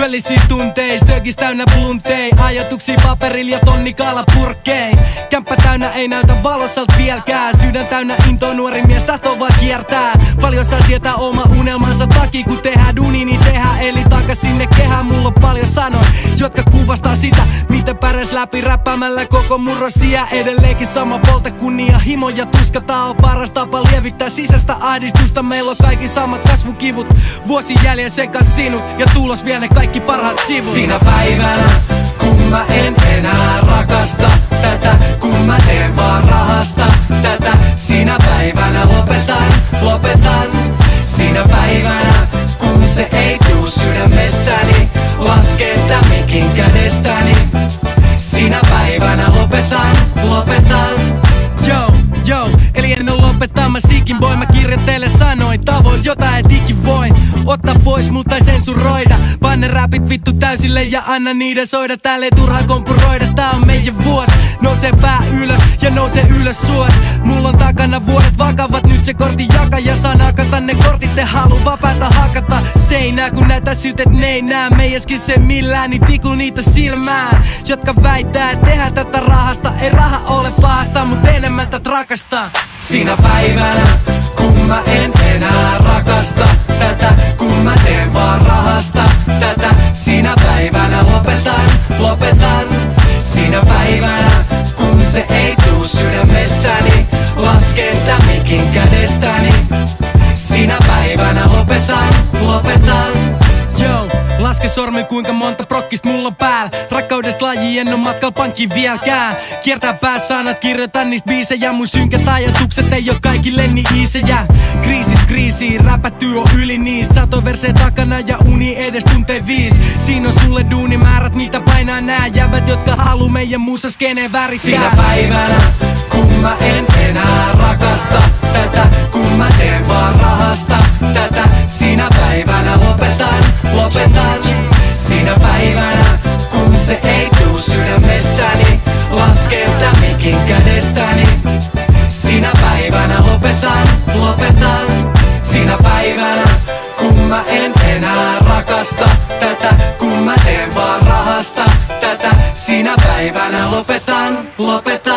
Yöllisiä tunteis, tökis täynnä bluntei, ajatuksia paperilla ja tonni kaalapurkkein. Kämppä täynnä ei näytä valossalta vieläkään, sydän täynnä intoa, nuori mies tahtoo vaan kiertää. Paljon saa sietää oma unelmansa takia, kun tehdään duuni, niin tehdään eli takas sinne kehään. Mulla on paljon sanoja, jotka kuvastaa sitä, miten pärjäs läpi räppäämällä koko murrosia. Edelleenkin sama polta, kunnianhimo ja tuska, tää on paras tapa lievittää sisäistä ahdistusta. Meillä on kaikki samat kasvukivut, vuosi jäljellä sekas sinut ja tulos vie ne kaikki parhaat sivut. Siinä päivänä, kun mä en enää rakasta tätä, kun mä teen vaan rahasta tätä. Siinä päivänä lopetan. Siinä päivänä, kun se ei tuu sydämestäni, laskee tää mikin kädestäni. Siinä päivänä lopetan. Yo, eli en oo lopettaa, mä sikin boy. Mä kirjoittelen sanoin tavoin, jota et ikin voi ottaa pois multa tai sensuroida. Panne räpit vittu täysille ja anna niiden soida. Täällä ei turhaa kompuroida, tää on meidän vuos. Nousee pää ylös ja nousee ylös suos. Mulla on takana vuodet vakavat, nyt se kortin jaka. Ja saa nakata ne kortit, te haluu vapaata hakata seinää. Kun näitä syytet ne ei nää meijäskin se millään, niin tikul niitä silmää, jotka väittää, et tehdään tätä rahasta. Ei raha ole pahasta, mut enemmän tät rakastaa. Siinä päivänä, kun mä en enää rakasta tätä, kun mä teen vaan rahasta tätä. Siinä päivänä lopetan. Siinä päivänä, kun se ei tuu sydämestäni, laskee tää mikin kädestäni. Siinä päivänä lopetan. Yo, laske sormen kuinka monta prokkista mulla on päällä. Rakkaudesta laji en oo matkal pankkiin vieläkään. Kiertää päässä sanat, kirjoitan niistä biisejä. Mun synkät ajatukset ei oo kaikille niin iisejä. Kriisiin, räpätty on yli niistä. Sato verseen takana ja uni edes tuntee 5. Siinä on sulle duunimäärät, mitä painaa nää jäbät, jotka haluu meidän musa skeneen väristää. Siinä päivänä, kun mä en enää rakasta tätä, kun mä teen vaan rahasta tätä. Siinä päivänä lopetan. Siinä päivänä, kun se ei tuu sydämestäni, laskee tää mikin kädestäni. Siinä päivänä lopetan. Siinä päivänä, kun mä en enää rakasta tätä, kun mä teen vaan rahasta tätä. Siinä päivänä lopetan.